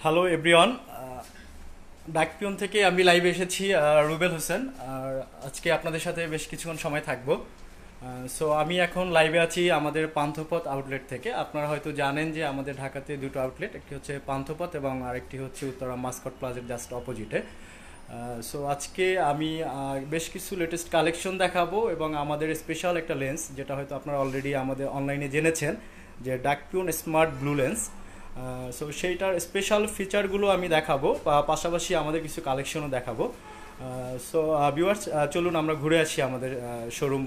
Hello everyone, ডাকপিয়ন থেকে আমি লাইভে এসেছি, রুবেল হোসেন। আর আজকে আপনাদের সাথে বেশ কিছুক্ষণ সময় থাকবো। সো আমি এখন লাইভে আছি আমাদের পান্থপথ আউটলেট থেকে। আপনারা হয়তো জানেন যে আমাদের ঢাকাতে দুটো আউটলেট, একটি হচ্ছে পান্থপথ এবং আরেকটি হচ্ছে উত্তরা মাস্কট প্লাজার জাস্ট অপোজিটে। সো আজকে আমি বেশ কিছু লেটেস্ট কালেকশন দেখাবো এবং আমাদের স্পেশাল একটা লেন্স, যেটা হয়তো আপনারা অলরেডি আমাদের অনলাইনে জেনেছেন, যে Dakpiyon smart blue lens. So সেইটার স্পেশাল ফিচারগুলো আমি দেখাবো, পাশাপাশি আমাদের কিছু কালেকশনও দেখাবো। সো ভিউয়ার্স, চলুন আমরা ঘুরে আসি আমাদের শোরুম।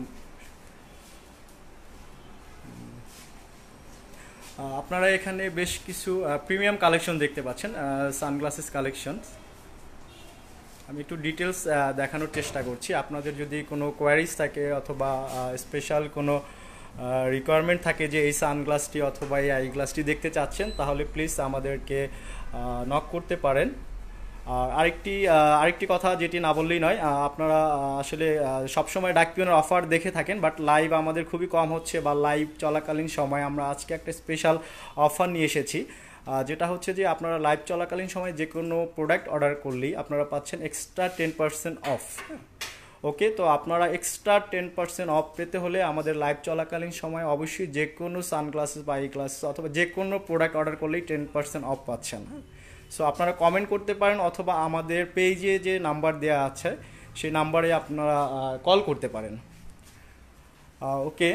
আপনারা এখানে বেশ কিছু প্রিমিয়াম কালেকশন দেখতে পাচ্ছেন, সানগ্লাসেস কালেকশন। আমি একটু ডিটেলস দেখানোর চেষ্টা করছি। আপনাদের যদি কোনো কোয়ারিজ থাকে অথবা স্পেশাল কোনো রিকোয়ারমেন্ট থাকে যে এই সানগ্লাসটি অথবা এই আই গ্লাসটি দেখতে চাচ্ছেন, তাহলে প্লিজ আমাদেরকে নক করতে পারেন। আর আরেকটি কথা যেটি না বললেই নয়, আপনারা আসলে সবসময় ডাকপিয়নের অফার দেখে থাকেন, বাট লাইভ আমাদের খুবই কম হচ্ছে, বা লাইভ চলাকালীন সময় আমরা আজকে একটা স্পেশাল অফার নিয়ে এসেছি, যেটা হচ্ছে যে আপনারা লাইভ চলাকালীন সময় যে কোনো প্রোডাক্ট অর্ডার করলেই আপনারা পাচ্ছেন এক্সট্রা 10% অফ। ওকে, তো আপনারা এক্সট্রা 10% অফ পেতে হলে আমাদের লাইভ চলাকালীন সময় অবশ্যই যে কোনো সানগ্লাসেস বা আই গ্লাসেস অথবা যে কোনো প্রোডাক্ট অর্ডার করলেই 10% অফ পাচ্ছেন। সো আপনারা কমেন্ট করতে পারেন অথবা আমাদের পেজে যে নাম্বার দেওয়া আছে সেই নাম্বারে আপনারা কল করতে পারেন। ওকে,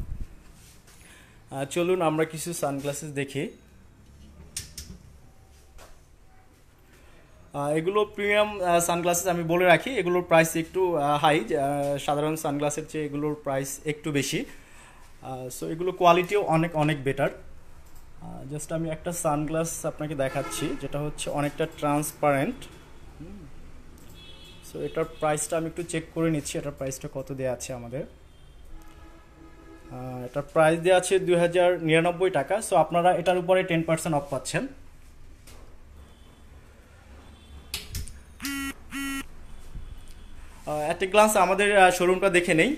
চলুন আমরা কিছু সানগ্লাসেস দেখি। এগুলো প্রিমিয়াম সানগ্লাসেস, আমি বলে রাখি এগুলোর প্রাইস একটু হাই, সাধারণ সানগ্লাসের চেয়ে এগুলোর প্রাইস একটু বেশি। সো এগুলো কোয়ালিটিও অনেক অনেক বেটার। জাস্ট আমি একটা সানগ্লাস আপনাকে দেখাচ্ছি, যেটা হচ্ছে অনেকটা ট্রান্সপারেন্ট। সো এটার প্রাইসটা আমি একটু চেক করে নিচ্ছি, এটার প্রাইসটা কত দেওয়া আছে আমাদের। এটার প্রাইস দেওয়া আছে 2099 টাকা। সো আপনারা এটার উপরে 10% অফ পাচ্ছেন। একটা গ্লান্স আমাদের শোরুমটা দেখে নেই।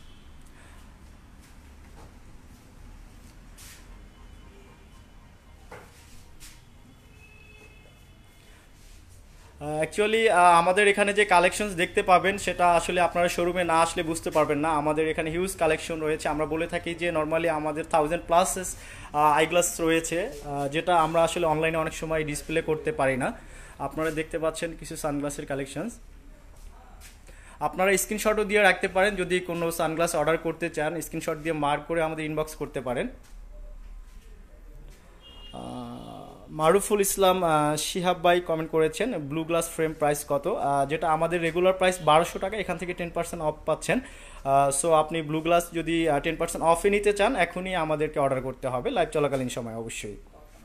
অ্যাকচুয়ালি আমাদের এখানে যে কালেকশনস দেখতে পাবেন সেটা আসলে আপনারা শোরুমে না আসলে বুঝতে পারবেন না। আমাদের এখানে হিউজ কালেকশন রয়েছে। আমরা বলে থাকি যে নর্মালি আমাদের 1000+ আইগ্লাস রয়েছে, যেটা আমরা আসলে অনলাইনে অনেক সময় ডিসপ্লে করতে পারি না। আপনারা দেখতে পাচ্ছেন কিছু সানগ্লাসের কালেকশনস। আপনারা স্ক্রিনশটও দিয়ে রাখতে পারেন, যদি কোনো সানগ্লাস অর্ডার করতে চান স্ক্রিনশট দিয়ে মার্ক করে আমাদের ইনবক্স করতে পারেন। মারুফুল ইসলাম শিহাব ভাই কমেন্ট করেছেন ব্লু গ্লাস ফ্রেম প্রাইস কত, যেটা আমাদের রেগুলার প্রাইস 1200 টাকা, এখান থেকে 10% অফ পাচ্ছেন। সো আপনি ব্লু গ্লাস যদি 10% অফে নিতে চান এখনই আমাদেরকে অর্ডার করতে হবে লাইভ চলাকালীন সময় অবশ্যই।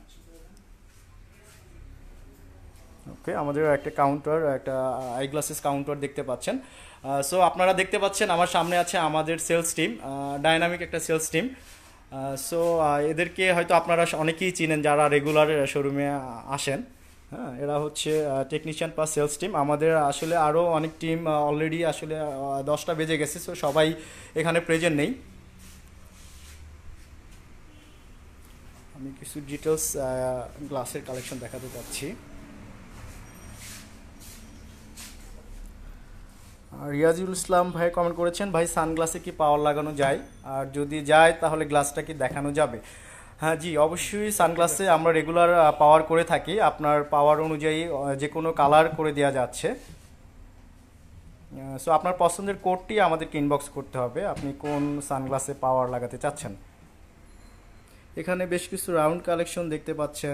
ওকে, আমাদের একটা কাউন্টার, একটা আই গ্লাসেস কাউন্টার দেখতে পাচ্ছেন। সো আপনারা দেখতে পাচ্ছেন আমার সামনে আছে আমাদের সেলস টিম, ডাইনামিক একটা সেলস টিম। সো এদেরকে হয়তো আপনারা অনেকেই চিনেন যারা রেগুলার শোরুমে আসেন। হ্যাঁ, এরা হচ্ছে টেকনিশিয়ান প্লাস সেলস টিম। আমাদের আসলে আরও অনেক টিম অলরেডি আসলে 10টা বেজে গেছে, সো সবাই এখানে প্রেজেন্ট নেই। আমি কিছু ডিটেলস গ্লাসের কালেকশন দেখাতে চাচ্ছি। রিয়াজুল ইসলাম ভাই কমেন্ট করেছেন ভাই সানগ্লাসে কি পাওয়ার লাগানো যায়, আর যদি যায় তাহলে গ্লাসটা কি দেখানো যাবে? হ্যাঁ জি, অবশ্যই সানগ্লাসে আমরা রেগুলার পাওয়ার করে থাকি। আপনার পাওয়ার অনুযায়ী যে কোনো কালার করে দেওয়া যাচ্ছে। সো আপনার পছন্দের কোডটি আমাদেরকে ইনবক্স করতে হবে, আপনি কোন সানগ্লাসে পাওয়ার লাগাতে চাচ্ছেন। এখানে বেশ কিছু রাউন্ড কালেকশন দেখতে পাচ্ছেন।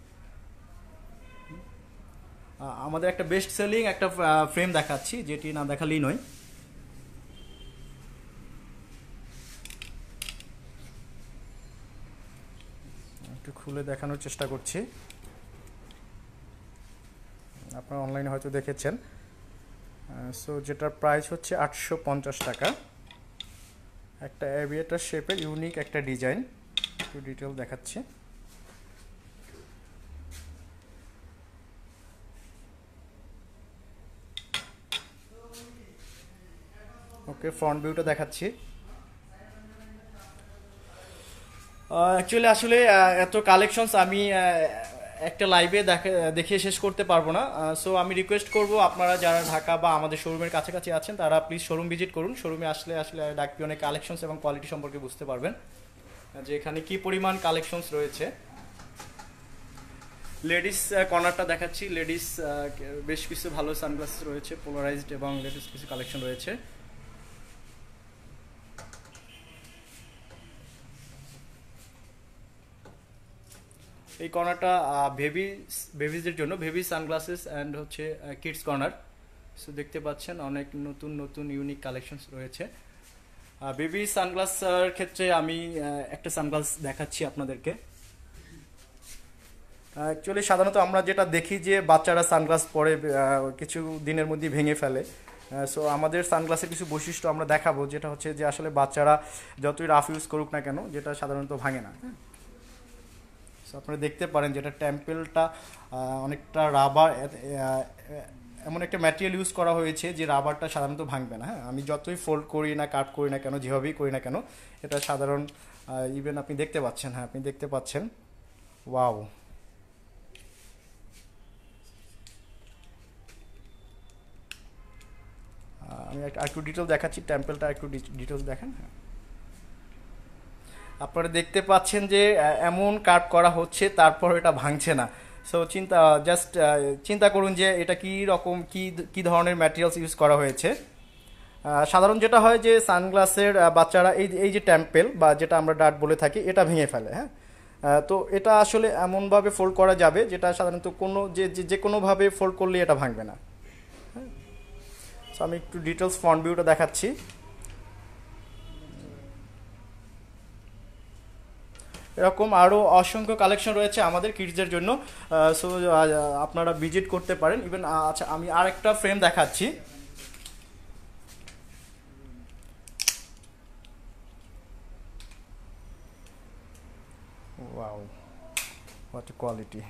আমাদের একটা বেস্ট সেলিং একটা ফ্রেম দেখাচ্ছি, যেটি না দেখালেই নয়। একটু খুলে দেখানোর চেষ্টা করছি, আপনারা অনলাইনে হয়তো দেখেছেন। সো যেটার প্রাইস হচ্ছে 850 টাকা। একটা অ্যাভিয়েটার শেপের ইউনিক একটা ডিজাইন, একটু ডিটেল দেখাচ্ছি। ওকে, ফ্রন্ট ভিউটা দেখাচ্ছি। অ্যাকচুয়ালি আসলে এত কালেকশনস আমি একটা লাইভে দেখিয়ে শেষ করতে পারবো না। সো আমি রিকোয়েস্ট করব আপনারা যারা ঢাকা বা আমাদের শোরুমের কাছাকাছি আছেন তারা প্লিজ শোরুম ভিজিট করুন। শোরুমে আসলে আসলে ডাক পিয়নের কালেকশনস এবং কোয়ালিটি সম্পর্কে বুঝতে পারবেন যে এখানে কি পরিমাণ কালেকশনস রয়েছে। লেডিস কর্নারটা দেখাচ্ছি। লেডিস বেশ কিছু ভালো সানগ্লাসেস রয়েছে, পোলারাইজড এবং লেডিস কিছু কালেকশন রয়েছে। এই কর্নারটা বেবিজদের জন্য, বেবি সানগ্লাসেস অ্যান্ড হচ্ছে কিডস কর্নার। সো দেখতে পাচ্ছেন অনেক নতুন নতুন ইউনিক কালেকশনস রয়েছে। বেবি সানগ্লাসের ক্ষেত্রে আমি একটা সানগ্লাস দেখাচ্ছি আপনাদেরকে। অ্যাকচুয়ালি সাধারণত আমরা যেটা দেখি যে বাচ্চারা সানগ্লাস পরে কিছু দিনের মধ্যে ভেঙে ফেলে। সো আমাদের সানগ্লাসের কিছু বৈশিষ্ট্য আমরা দেখাবো, যেটা হচ্ছে যে আসলে বাচ্চারা যতই রাফ ইউজ করুক না কেন যেটা সাধারণত ভাঙে না। সো আপনারা দেখতে পারেন যেটা টেম্পেলটা অনেকটা রাবার, এমন একটা ম্যাটেরিয়াল ইউজ করা হয়েছে যে রাবারটা সাধারণত ভাঙবে না। হ্যাঁ, আমি যতই ফোল্ড করি না, কাট করি না কেন, যেভাবেই করি না কেন, এটা সাধারণ ইভেন আপনি দেখতে পাচ্ছেন। হ্যাঁ, আপনি দেখতে পাচ্ছেন। ওয়াও, আমি একটু ডিটেল দেখাচ্ছি। টেম্পেলটা একটু ডিটেলস দেখেন। হ্যাঁ, আপনারা দেখতে পাচ্ছেন যে এমন কাট করা হচ্ছে তারপর এটা ভাঙছে না। সো চিন্তা করুন যে এটা কি রকম, কি ধরনের ম্যাটেরিয়ালস ইউজ করা হয়েছে। সাধারণ যেটা হয় যে সানগ্লাসের বাচ্চারা এই যে টেম্পেল বা যেটা আমরা ডাট বলে থাকি এটা ভেঙে ফেলে। হ্যাঁ, তো এটা আসলে এমনভাবে ফোল্ড করা যাবে যেটা সাধারণত যে কোনোভাবে ফোল্ড করলে এটা ভাঙবে না। হ্যাঁ, সো আমি একটু ডিটেলস ফ্রন্ট ভিউটা দেখাচ্ছি। এরকম আরও অসংখ্য কালেকশন রয়েছে আমাদের কিডসদের জন্য। সো আপনারা ভিজিট করতে পারেন। ইভেন আচ্ছা, আমি আর একটা ফ্রেম দেখাচ্ছি। Wow, what quality!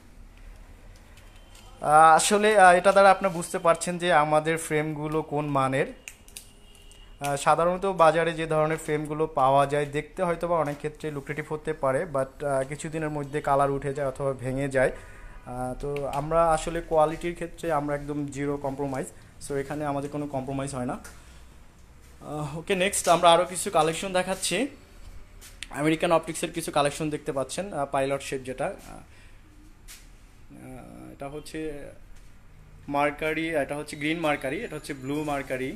আসলে এটা দ্বারা আপনি বুঝতে পারছেন যে আমাদের ফ্রেমগুলো কোন মানের। সাধারণত বাজারে যে ধরনের ফ্রেমগুলো পাওয়া যায় দেখতে হয়তো বা অনেক ক্ষেত্রে লুক্রেটিভ হতে পারে, বাট কিছুদিনের মধ্যে কালার উঠে যায় অথবা ভেঙে যায়। তো আমরা আসলে কোয়ালিটির ক্ষেত্রে আমরা একদম জিরো কম্প্রোমাইজ। সো এখানে আমাদের কোনো কম্প্রোমাইজ হয় না। ওকে, নেক্সট আমরা আরও কিছু কালেকশন দেখাচ্ছি। আমেরিকান অপটিক্সের কিছু কালেকশন দেখতে পাচ্ছেন। পাইলট শেড যেটা, এটা হচ্ছে মার্কারি, এটা হচ্ছে গ্রিন মার্কারি, এটা হচ্ছে ব্লু মার্কারি।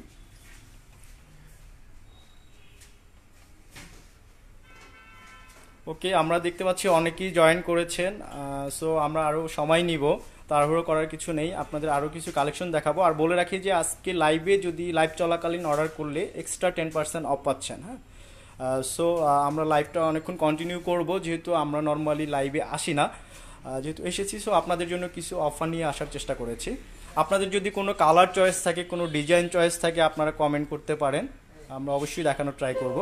ওকে, আমরা দেখতে পাচ্ছি অনেকেই জয়েন করেছেন। সো আমরা আরও সময় নিব, তাড়াহুড়ো করার কিছু নেই। আপনাদের আরও কিছু কালেকশন দেখাবো। আর বলে রাখি যে আজকে লাইভে যদি লাইভ চলাকালীন অর্ডার করলে এক্সট্রা 10% অফ পাচ্ছেন। হ্যাঁ, সো আমরা লাইভটা অনেকক্ষণ কন্টিনিউ করব, যেহেতু আমরা নর্মালি লাইভে আসি না, যেহেতু এসেছি। সো আপনাদের জন্য কিছু অফার নিয়ে আসার চেষ্টা করেছি। আপনাদের যদি কোনো কালার চয়েস থাকে, কোনো ডিজাইন চয়েস থাকে, আপনারা কমেন্ট করতে পারেন, আমরা অবশ্যই দেখানোর ট্রাই করব।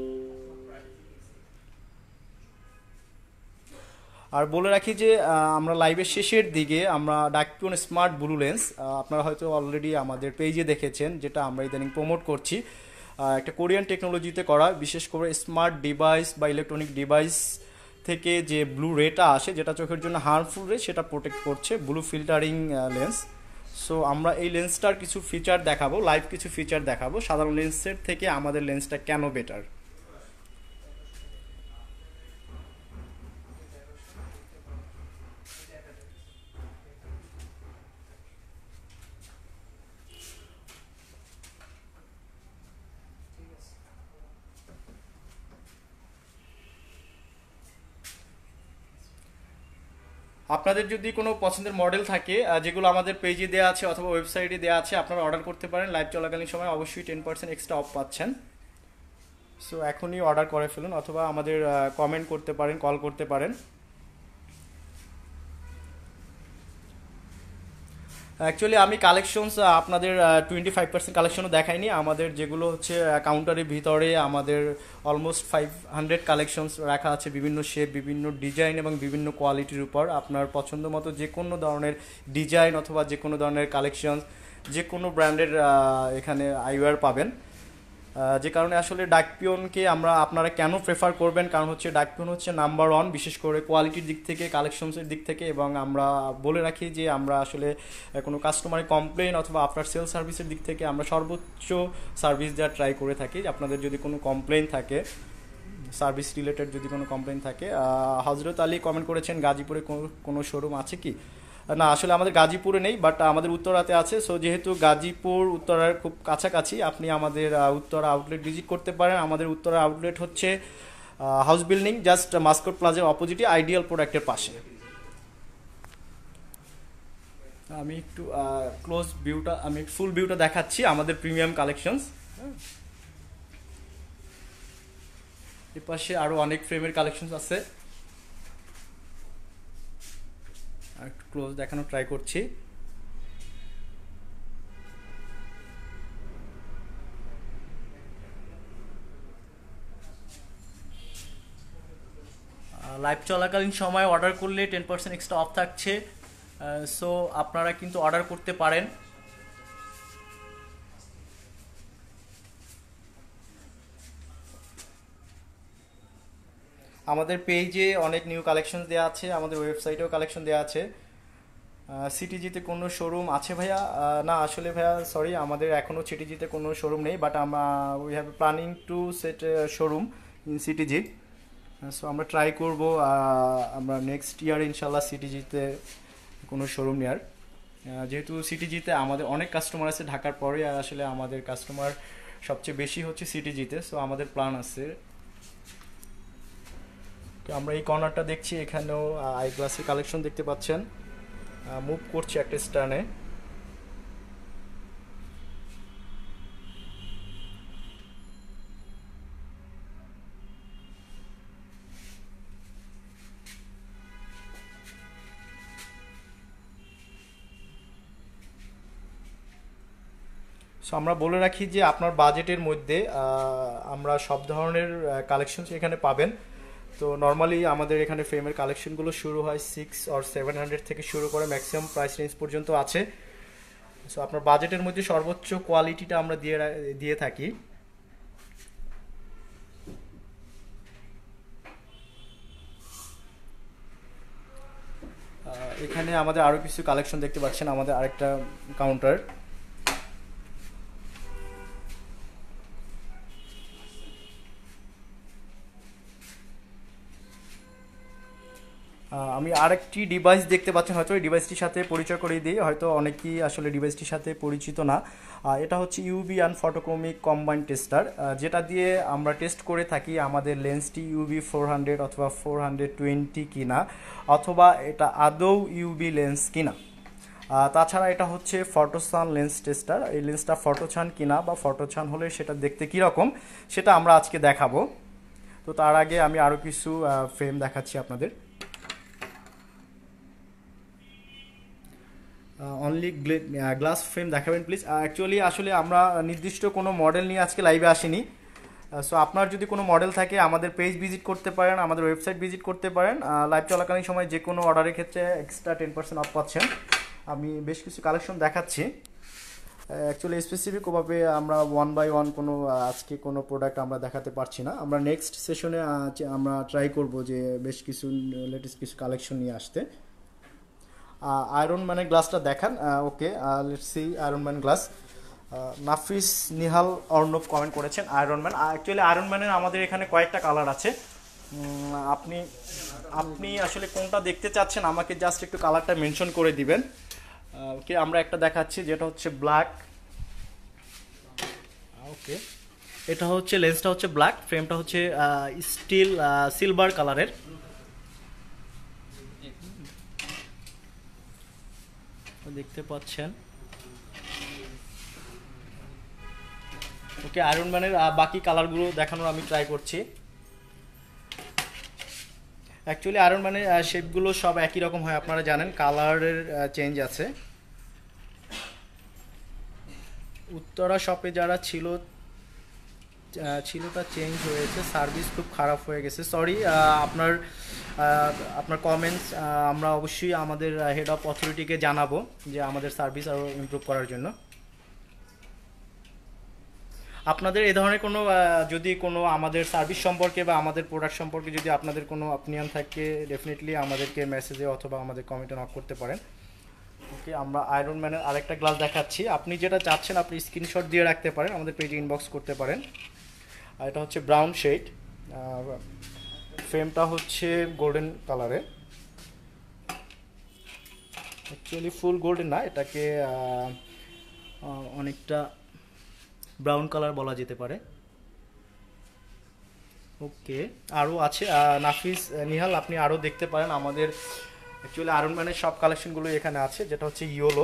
আর বলে রাখি যে আমরা লাইভের শেষের দিকে আমরা ডাক পিয়ন স্মার্ট ব্লু লেন্স, আপনারা হয়তো অলরেডি আমাদের পেজে দেখেছেন, যেটা আমরা ইদানিং প্রমোট করছি। একটা কোরিয়ান টেকনোলজিতে করা, বিশেষ করে স্মার্ট ডিভাইস বা ইলেকট্রনিক ডিভাইস থেকে যে ব্লু রেটা আসে, যেটা চোখের জন্য হার্মফুল রে, সেটা প্রোটেক্ট করছে। Blue filtering lens. সো আমরা এই লেন্সটার কিছু ফিচার দেখাবো, লাইভ কিছু ফিচার দেখাবো সাধারণ লেন্সের থেকে আমাদের লেন্সটা কেন বেটার। আপনাদের যদি কোনো পছন্দের মডেল থাকে যেগুলো আমাদের পেজে দেওয়া আছে অথবা ওয়েবসাইটে দেওয়া আছে, আপনারা অর্ডার করতে পারেন। লাইভ চলাকালীন সময় অবশ্যই 10% এক্সট্রা অফ পাচ্ছেন। সো এখনই অর্ডার করে ফেলুন, অথবা আমাদের কমেন্ট করতে পারেন, কল করতে পারেন। অ্যাকচুয়ালি আমি কালেকশনস আপনাদের 25% কালেকশনও দেখাইনি। আমাদের যেগুলো হচ্ছে কাউন্টারের ভিতরে আমাদের অলমোস্ট 500 কালেকশনস রাখা আছে, বিভিন্ন শেপ, বিভিন্ন ডিজাইন এবং বিভিন্ন কোয়ালিটির উপর। আপনার পছন্দ মতো যে কোনো ধরনের ডিজাইন অথবা যে কোনো ধরনের কালেকশন, যে কোনো ব্র্যান্ডের এখানে আইওয়ার পাবেন। যে কারণে আসলে ডাক পিয়নকে আপনারা কেন প্রেফার করবেন, কারণ হচ্ছে ডাক পিয়ন হচ্ছে নাম্বার ওয়ান, বিশেষ করে কোয়ালিটির দিক থেকে, কালেকশনসের দিক থেকে। এবং আমরা বলে রাখি যে আমরা আসলে কোনো কাস্টমারের কমপ্লেন অথবা আফটার সেল সার্ভিসের দিক থেকে আমরা সর্বোচ্চ সার্ভিস দেওয়ার ট্রাই করে থাকি। আপনাদের যদি কোনো কমপ্লেন থাকে, সার্ভিস রিলেটেড যদি কোনো কমপ্লেন থাকে। হজরত আলী কমেন্ট করেছেন গাজীপুরে কোনো শোরুম আছে কি? না, আসলে আমাদের গাজীপুরে নেই, বাট আমাদের উত্তরাতে আছে। সো যেহেতু গাজীপুর উত্তরার খুব কাছাকাছি, আপনি আমাদের উত্তরা আউটলেট ভিজিট করতে পারেন। আমাদের উত্তরা আউটলেট হচ্ছে হাউস বিল্ডিং জাস্ট মাস্কট প্লাজার অপোজিটে, আইডিয়াল প্রোডাক্টের পাশে। আমি একটু আমি ফুল ভিউটা দেখাচ্ছি আমাদের প্রিমিয়াম কালেকশনস। এর পাশে আরো অনেক ফ্রেমের কালেকশন আছে, একটু ক্লোজ দেখানো ট্রাই করছি। লাইভ চলাকালীন সময় অর্ডার করলে 10% এক্সট্রা অফ থাকছে। সো আপনারা কিন্তু অর্ডার করতে পারেন। আমাদের পেজে অনেক নিউ কালেকশন দেওয়া আছে, আমাদের ওয়েবসাইটেও কালেকশন দেওয়া আছে। সিটিজিতে কোনো শোরুম আছে ভাইয়া? না আসলে ভাইয়া সরি, আমাদের এখনও সিটিজিতে কোনো শোরুম নেই, but we have planning to set showroom in CTG. So আমরা ট্রাই করব আমরা নেক্সট ইয়ার ইনশাল্লাহ সিটিজিতে কোনো শোরুম নেওয়ার। যেহেতু সিটিজিতে আমাদের অনেক কাস্টমার আছে ঢাকার পরে, আর আসলে আমাদের কাস্টমার সবচেয়ে বেশি হচ্ছে সিটিজিতে। সো আমাদের প্ল্যান আছে। তো আমরা এই কর্নারটা দেখছি, এখানেও আই গ্লাসের কালেকশন দেখতে পাচ্ছেন। মুভ করছি একটা স্টানে। সো আমরা বলে রাখি যে আপনার বাজেটের মধ্যে আমরা সব ধরনের কালেকশন এখানে পাবেন। তো নর্মালি আমাদের এখানে ফ্রেমের কালেকশনগুলো শুরু হয় 600 or 700 থেকে শুরু করে ম্যাক্সিমাম প্রাইস রেঞ্জ পর্যন্ত আছে। সো আপনার বাজেটের মধ্যে সর্বোচ্চ কোয়ালিটিটা আমরা দিয়ে থাকি। এখানে আমাদের আরও কিছু কালেকশন দেখতে পাচ্ছেন, আমাদের আরেকটা কাউন্টার। আমি আরেকটি ডিভাইস দেখতে পাচ্ছেন, হয়তো এই ডিভাইসটির সাথে পরিচয় করিয়ে দিই, হয়তো অনেকেই আসলে ডিভাইসটির সাথে পরিচিত না। এটা হচ্ছে UV and photochromic combined tester, যেটা দিয়ে আমরা টেস্ট করে থাকি আমাদের লেন্সটি ইউভি 400 অথবা 420 কিনা, অথবা এটা আদৌ ইউভি লেন্স কিনা। তাছাড়া এটা হচ্ছে ফটোসান লেন্স টেস্টার। এই লেন্সটা ফটোছান কিনা বা ফটোছান হলে সেটা দেখতে কীরকম সেটা আমরা আজকে দেখাবো। তো তার আগে আমি আরও কিছু ফ্রেম দেখাচ্ছি আপনাদের। অনলি গ্লাস ফ্রেম দেখাবেন প্লিজ। অ্যাকচুয়ালি আসলে আমরা নির্দিষ্ট কোনো মডেল নিয়ে আজকে লাইভে আসিনি। সো আপনার যদি কোনো মডেল থাকে আমাদের পেজ ভিজিট করতে পারেন, আমাদের ওয়েবসাইট ভিজিট করতে পারেন। লাইভ চলাকালীন সময় যে কোনো অর্ডারের ক্ষেত্রে এক্সট্রা 10% অফ পাচ্ছেন। আমি বেশ কিছু কালেকশন দেখাচ্ছি। অ্যাকচুয়ালি স্পেসিফিক ওভাবে আমরা ওয়ান বাই ওয়ান আজকে কোনো প্রোডাক্ট আমরা দেখাতে পারছি না। আমরা নেক্সট সেশনে আমরা ট্রাই করব যে বেশ কিছু লেটেস্ট কিছু কালেকশন নিয়ে আসতে। আয়রন ম্যানের গ্লাসটা দেখান। Okay, let's see iron man glass. Nafis Nihal Arnab comment করেছেন আয়রন ম্যান। অ্যাকচুয়ালি আয়রন ম্যানের আমাদের এখানে কয়েকটা কালার আছে। আপনি আসলে কোনটা দেখতে চাচ্ছেন আমাকে জাস্ট একটু কালারটা মেনশন করে দিবেন। ওকে, আমরা একটা দেখাচ্ছি যেটা হচ্ছে ব্ল্যাক। ওকে, এটা হচ্ছে লেন্সটা হচ্ছে ব্ল্যাক, ফ্রেমটা হচ্ছে স্টিল সিলভার কালারের। দেখতে পাচ্ছেন। ওকে, আয়রন ম্যানের বাকি কালারগুলো দেখানোর আমি ট্রাই করছি। অ্যাকচুয়ালি আয়রন ম্যানের শেপগুলো সব একই রকম হয়, আপনারা জানেন, কালারের চেঞ্জ আছে। উত্তরা শপে যারা ছিল তা চেঞ্জ হয়েছে, সার্ভিস খুব খারাপ হয়ে গেছে। সরি, আপনার কমেন্টস আমরা অবশ্যই আমাদের হেড অফ অথরিটিকে জানাবো যে আমাদের সার্ভিস আরও ইমপ্রুভ করার জন্য। আপনাদের এই ধরনের কোনো যদি কোনো আমাদের সার্ভিস সম্পর্কে বা আমাদের প্রোডাক্ট সম্পর্কে যদি আপনাদের কোনো অপিনিয়ন থাকে ডেফিনেটলি আমাদেরকে মেসেজে অথবা আমাদের কমেন্টে নক করতে পারেন। ওকে, আমরা আয়রন ম্যানের আরেকটা গ্লাস দেখাচ্ছি। আপনি যেটা চাচ্ছেন আপনি স্ক্রিনশট দিয়ে রাখতে পারেন, আমাদের পেজে ইনবক্স করতে পারেন। আর এটা হচ্ছে ব্রাউন শেড, ফ্রেমটা হচ্ছে গোল্ডেন কালারে, অ্যাকচুয়ালি ফুল গোল্ডেন না, এটাকে অনেকটা ব্রাউন কালার বলা যেতে পারে। ওকে, আরও আছে নাফিস নিহাল, আপনি আরও দেখতে পারেন আমাদের অ্যাকচুয়ালি আয়রন ম্যানের সব কালেকশনগুলো এখানে আছে, যেটা হচ্ছে ইয়োলো।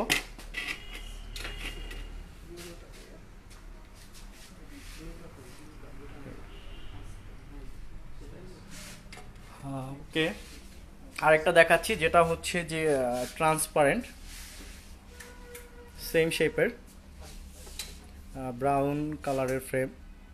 ওকে, আরেকটা দেখাচ্ছি যেটা হচ্ছে যে ট্রান্সপারেন্ট, সেম শেপের, ব্রাউন কালারের ফ্রেম।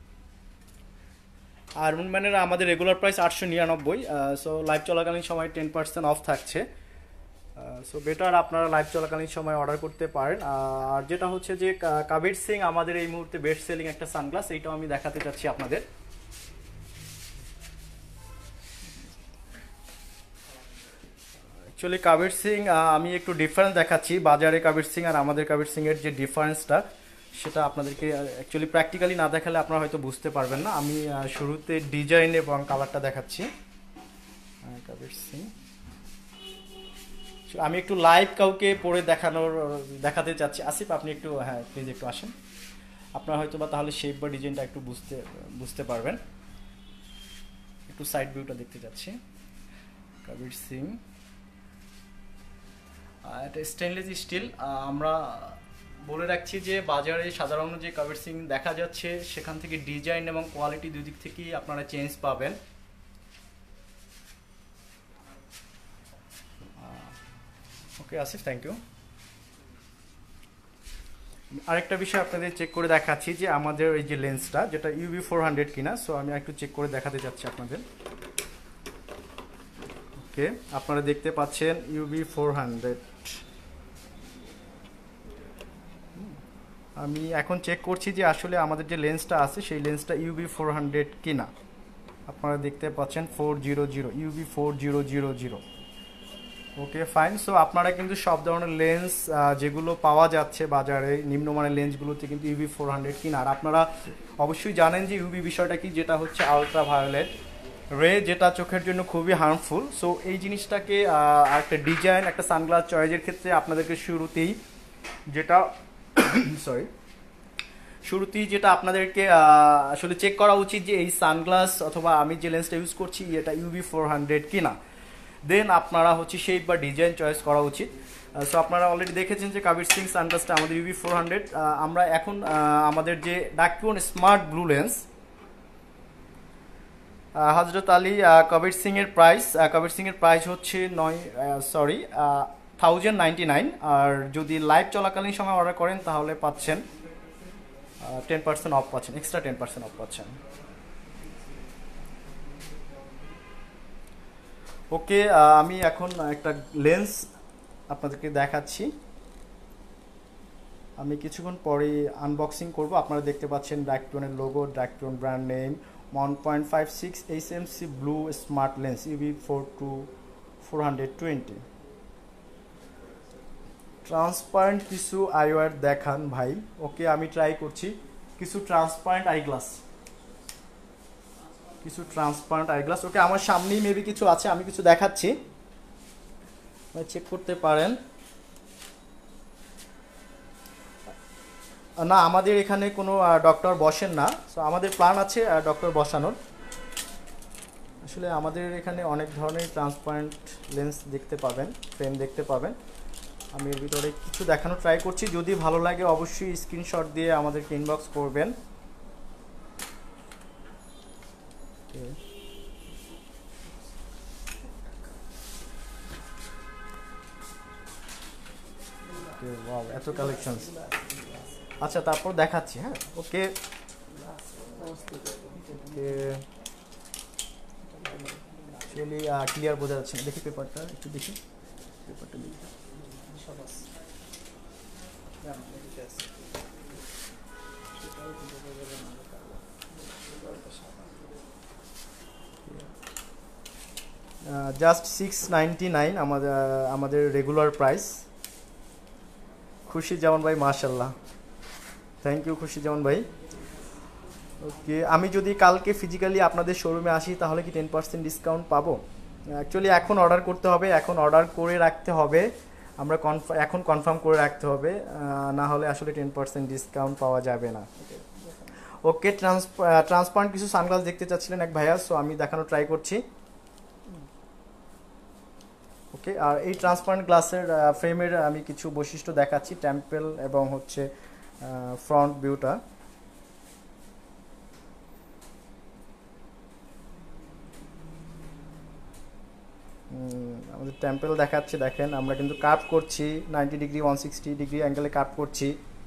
আয়রন ম্যানের আমাদের রেগুলার প্রাইস 899, সো লাইভ চলাকালীন সময় 10% অফ থাকছে। সো বেটার আপনারা লাইভ চলাকালীন সময় অর্ডার করতে পারেন। আর যেটা হচ্ছে যে কাবির সিং আমাদের এই মুহূর্তে বেস্ট সেলিং একটা সানগ্লাস, এইটাও আমি দেখাতে চাচ্ছি আপনাদের। অ্যাকচুয়ালি কাবির সিং আমি একটু ডিফারেন্স দেখাচ্ছি, বাজারে কাবির সিং আর আমাদের কাবির সিংয়ের যে ডিফারেন্সটা সেটা আপনাদেরকে অ্যাকচুয়ালি প্র্যাকটিক্যালি না দেখালে আপনারা হয়তো বুঝতে পারবেন না। আমি শুরুতে ডিজাইন এবং কালারটা দেখাচ্ছি কাবির সিং। আমি একটু লাইভ কাউকে পরে দেখাতে চাচ্ছি। আসিফ আপনি একটু, হ্যাঁ প্লিজ একটু আসেন, আপনারা হয়তো বা তাহলে শেপ বা ডিজাইনটা একটু বুঝতে পারবেন। একটু সাইড ভিউটা দেখতে চাচ্ছি। কাবির সিং, এটা স্টেনলেস স্টিল। আমরা বলে রাখছি যে বাজারে সাধারণ যে কাবির সিং দেখা যাচ্ছে সেখান থেকে ডিজাইন এবং কোয়ালিটি দুই দিক থেকেই আপনারা চেঞ্জ পাবেন। Okay Asif, thank you. আরেকটা বিষয় আপনাদের চেক করে দেখাচ্ছি যে আমাদের এই যে লেন্সটা যেটা UV400 কিনা, সো আমি একটু চেক করে দেখাতে চাচ্ছি আপনাদের। ওকে, আপনারা দেখতে পাচ্ছেন UV400। আমি এখন চেক করছি যে আসলে আমাদের যে লেন্সটা আছে সেই লেন্সটা UV400 কিনা। আপনারা দেখতে পাচ্ছেন 400, UV4000। Okay fine. সো আপনারা কিন্তু সব ধরনের লেন্স যেগুলো পাওয়া যাচ্ছে বাজারে নিম্নমানের লেন্সগুলোতে কিন্তু UV400 কিনা। আর আপনারা অবশ্যই জানেন যে ইউভি বিষয়টা কি, যেটা হচ্ছে আলট্রা ভায়োলেট রে, যেটা চোখের জন্য খুবই হার্মফুল। সো এই জিনিসটাকে একটা ডিজাইন, একটা সানগ্লাস চয়েসের ক্ষেত্রে আপনাদেরকে শুরুতেই যেটা আপনাদেরকে আসলে চেক করা উচিত যে এই সানগ্লাস অথবা আমি যে লেন্সটা ইউজ করছি এটা UV400 কিনা। দেন আপনারা হচ্ছে শেপ বা ডিজাইন চয়েস করা উচিত। সো আপনারা অলরেডি দেখেছেন যে কাবির সিং সানগ্লাসটা আমাদের UV400। আমরা এখন আমাদের যে ডাকপিয়ন স্মার্ট ব্লু লেন্স হজরত আলী কবির সিং এর প্রাইস হচ্ছে 1099। আর যদি লাইভ চলাকালীন সময় অর্ডার করেন তাহলে পাচ্ছেন 10% অফ পাচ্ছেন, এক্সট্রা 10% অফ পাচ্ছেন। ওকে, আমি এখন একটা লেন্স আপনাদেরকে দেখাচ্ছি, আমি কিছুক্ষণ পরে আনবক্সিং করব। আপনারা দেখতে পাচ্ছেন ডাকপিয়নের logo, Dakpiyon brand name, 1.56 HMC blue smart lens UV420। Transparent কিছু আইওয়ার দেখান ভাই। ওকে, আমি ট্রাই করছি কিছু ট্রান্সপারেন্ট আইগ্লাস। ওকে, আমার সামনেই মেবি কিছু আছে, আমি কিছু দেখাচ্ছি, চেক করতে পারেন। না, আমাদের এখানে কোনো ডক্টর বসেন না, সো আমাদের প্ল্যান আছে ডক্টর বসানোর। আসলে আমাদের এখানে অনেক ধরনের ট্রান্সপারেন্ট লেন্স দেখতে পাবেন, ফ্রেম দেখতে পাবেন। আমি এর ভিতরে কিছু দেখানোর ট্রাই করছি, যদি ভালো লাগে অবশ্যই স্ক্রিনশট দিয়ে আমাদেরকে ইনবক্স করবেন। এত কালেকশন, আচ্ছা তারপর দেখাচ্ছি। হ্যাঁ, ওকে অ্যাকচুয়ালি ক্লিয়ার বোঝা যাচ্ছে না, দেখি পেপারটা একটু দেখি, পেপারটা দেখি। জাস্ট 699 আমাদের রেগুলার প্রাইস। খুশি যেমন ভাই, মাশাল্লাহ, থ্যাংক ইউ খুশি যেমন ভাই। ওকে, আমি যদি কালকে ফিজিক্যালি আপনাদের শোরুমে আসি তাহলে কি 10% ডিসকাউন্ট পাবো? অ্যাকচুয়ালি এখন অর্ডার করতে হবে, এখন অর্ডার করে রাখতে হবে, আমরা এখন কনফার্ম করে রাখতে হবে, না হলে আসলে 10% ডিসকাউন্ট পাওয়া যাবে না। ওকে, ট্রান্সপারেন্ট কিছু সানগ্লাস দেখতে চাচ্ছিলেন এক ভাইয়া, সো আমি দেখানো ট্রাই করছি। ওকে, আর এই ট্রান্সপারেন্ট গ্লাসের ফ্রেমের আমি কিছু বৈশিষ্ট্য দেখাচ্ছি, টেম্পেল এবং হচ্ছে ফ্রন্ট ভিউটা। আমাদের টেম্পেল দেখাচ্ছে, দেখেন আমরা কিন্তু কাট করছি 90 ডিগ্রি 160 ডিগ্রি অ্যাঙ্গেলে কাট করছি।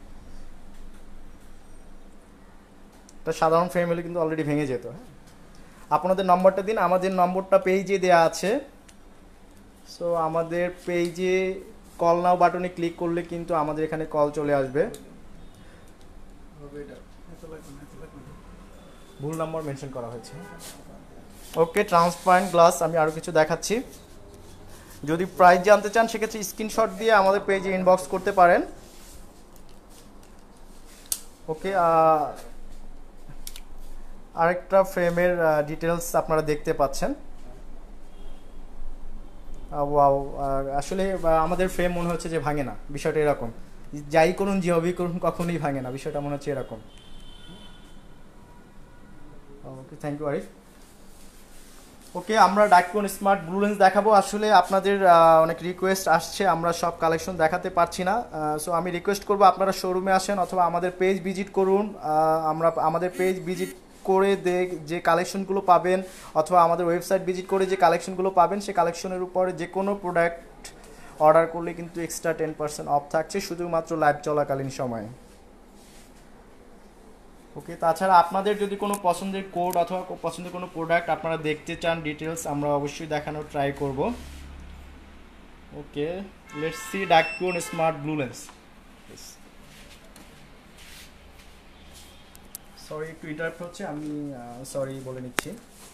এটা সাধারণ ফ্রেম হলে কিন্তু অলরেডি ভেঙে যেত। আপনাদের নম্বরটা দিন, আমাদের নম্বরটা পেজে দেওয়া আছে। সো আমাদের পেজে কল নাও বাটনে ক্লিক করলে কিন্তু আমাদের এখানে কল চলে আসবে। ভুল নাম্বার মেনশন করা হয়েছে। ওকে, ট্রান্সপারেন্ট গ্লাস আমি আরও কিছু দেখাচ্ছি। যদি প্রাইস জানতে চান সেক্ষেত্রে স্ক্রিনশট দিয়ে আমাদের পেজে ইনবক্স করতে পারেন। ওকে, আরেকটা ফ্রেমের ডিটেলস আপনারা দেখতে পাচ্ছেন। ওয়াও, আসলে আমাদের ফ্রেম মনে হচ্ছে যে ভাঙে না, বিষয়টা এরকম। যাই করুন যেভাবেই করুন কখনোই ভাঙে না, বিষয়টা মনে হচ্ছে এরকম। Okay, thank you Arif. Okay, আমরা ডাকপিয়ন স্মার্ট ব্লু লেন্স দেখাবো। আসলে আপনাদের অনেক রিকোয়েস্ট আসছে, আমরা সব কালেকশন দেখাতে পারছি না। সো আমি রিকোয়েস্ট করবো আপনারা শোরুমে আসেন অথবা আমাদের পেজ ভিজিট করুন। আমরা আমাদের পেজ ভিজিট করে যে কালেকশনগুলো পাবেন অথবা আমাদের ওয়েবসাইট ভিজিট করে যে কালেকশনগুলো পাবেন সেই কালেকশনের উপরে যে কোনো প্রোডাক্ট অর্ডার করলে কিন্তু এক্সট্রা 10% অফ থাকছে শুধুমাত্র লাইভ চলাকালীন সময়ে। ওকে, তাছাড়া আপনাদের যদি কোনো পছন্দের কোড অথবা পছন্দের কোনো প্রোডাক্ট আপনারা দেখতে চান, ডিটেলস আমরা অবশ্যই দেখানোর ট্রাই করব। Okay, let's see Dakpiyon smart blue lens. Sorry একটু ইন্টারাপ্ট হচ্ছে, আমি সরি বলে নিচ্ছি।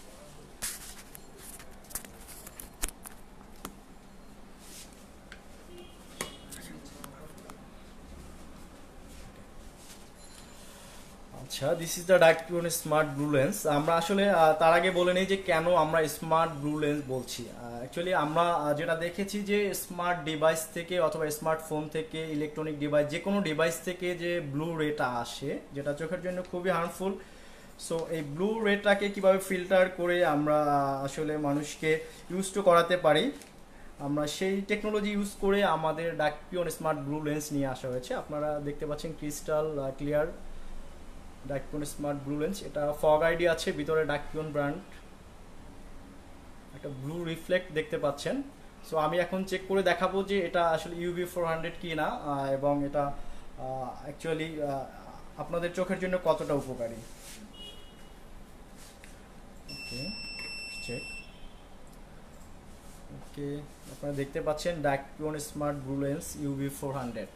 আচ্ছা, this is the Dakpiyon smart blue lens. আমরা আসলে তার আগে বলে নিই যে কেন আমরা স্মার্ট ব্লু লেন্স বলছি। অ্যাকচুয়ালি আমরা যেটা দেখেছি যে স্মার্ট ডিভাইস থেকে অথবা স্মার্টফোন থেকে, ইলেকট্রনিক ডিভাইস, যে কোনো ডিভাইস থেকে যে ব্লু রেটা আসে যেটা চোখের জন্য খুবই হার্মফুল। সো এই ব্লু রেটাকে কিভাবে ফিল্টার করে আমরা আসলে মানুষকে ইউজ টু করাতে পারি, আমরা সেই টেকনোলজি ইউজ করে আমাদের ডাকপিয়ন স্মার্ট ব্লু লেন্স নিয়ে আসা হয়েছে। আপনারা দেখতে পাচ্ছেন crystal clear Dakpion smart blue lens. এটা ফগ আইডি আছে, ভিতরে ডাকপিয়ন ব্র্যান্ড, একটা ব্লু রিফ্লেক্ট দেখতে পাচ্ছেন। সো আমি এখন চেক করে দেখাবো যে এটা আসলে ইউভি 400 কি না, এবং এটা অ্যাকচুয়ালি আপনাদের চোখের জন্য কতটা উপকারী। ওকে, চেক। ওকে, আপনারা দেখতে পাচ্ছেন Dakpion smart blue lens UV 400।